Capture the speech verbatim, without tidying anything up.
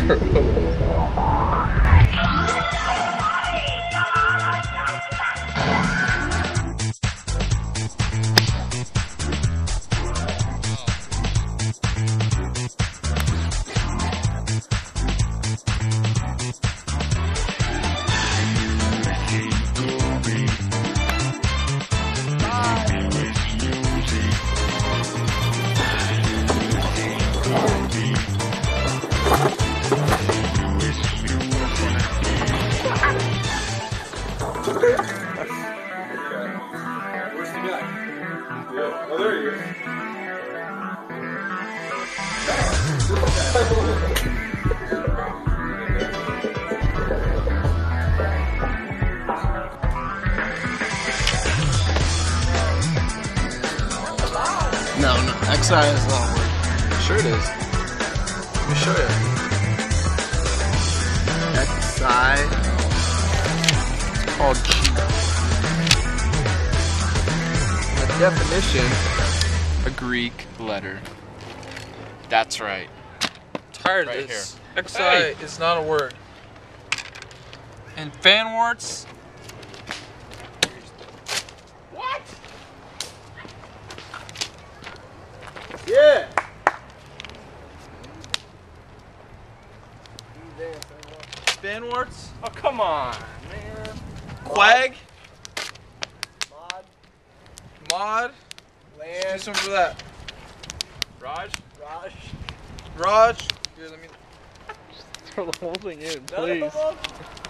Where's the guy? Yeah. Oh, there he is. No, no, X I is not working. Sure it is. Let me show you. X I. It's called cheap. The definition, A Greek letter. That's right. Tired Right of this. here. X I Hey. is not a word. And fan warts. What? yeah. Fan warts. Oh, come on, man. Quag. Mod, Mod. Do land, something for that. Raj? Raj. Raj. Here, let me. Throw the whole thing in, None of please. them?